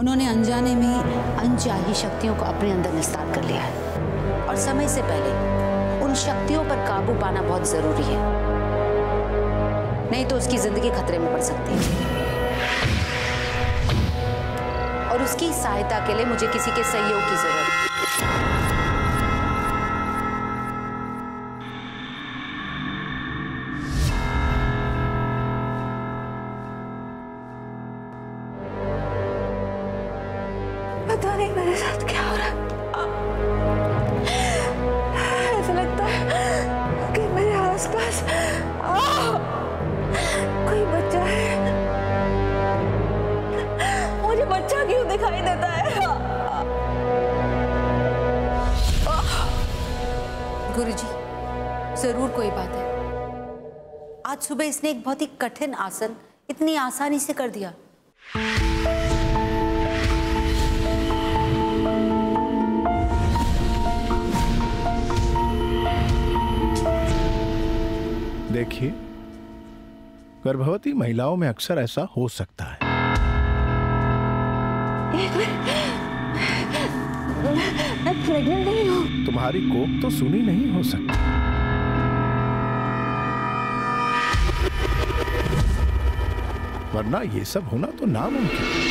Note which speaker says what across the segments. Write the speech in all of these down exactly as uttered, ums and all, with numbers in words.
Speaker 1: उन्होंने अनजाने में ही अनचाही शक्तियों को अपने अंदर निस्तार कर लिया है और समय से पहले उन शक्तियों पर काबू पाना बहुत जरूरी है, नहीं तो उसकी जिंदगी खतरे में पड़ सकती है। और उसकी सहायता के लिए मुझे किसी के सहयोग की जरूरत है।
Speaker 2: पता नहीं मेरे साथ क्या हो रहा है। ऐसा लगता है कि मेरे आसपास कोई बच्चा है। मुझे बच्चा क्यों दिखाई देता है?
Speaker 1: गुरुजी, जरूर कोई बात है। आज सुबह इसने एक बहुत ही कठिन आसन इतनी आसानी से कर दिया।
Speaker 3: देखिए, गर्भवती महिलाओं में अक्सर ऐसा हो सकता है।
Speaker 2: मैं प्रेग्नेंट नहीं हूँ।
Speaker 3: तुम्हारी कोख तो सुनी नहीं हो सकती। वरना ये सब होना तो नामुमकिन है।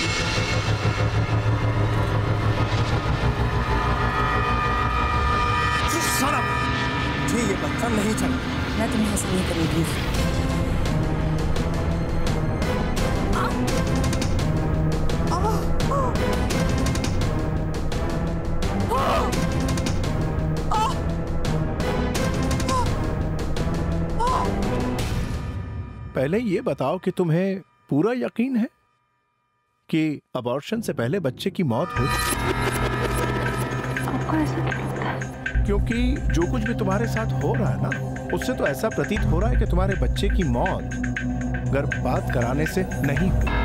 Speaker 4: जी, ये बच्चा नहीं चला।
Speaker 1: मैं तुम्हें ऐसा नहीं करूंगी।
Speaker 3: पहले ये बताओ कि तुम्हें पूरा यकीन है कि अबॉर्शन से पहले बच्चे की मौत हो?
Speaker 2: आपको ऐसा लगता है?
Speaker 3: क्योंकि जो कुछ भी तुम्हारे साथ हो रहा है ना, उससे तो ऐसा प्रतीत हो रहा है कि तुम्हारे बच्चे की मौत गर्भपात कराने से नहीं हुई।